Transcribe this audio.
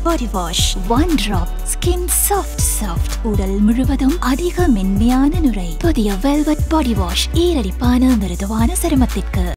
body wash. One drop. Skin soft. உடல் முழுவதும் அதிக மென்மையான நுரை. புதிய Velvet body wash. ஈரடிப்பான மிருதுவான சருமத்திற்கு.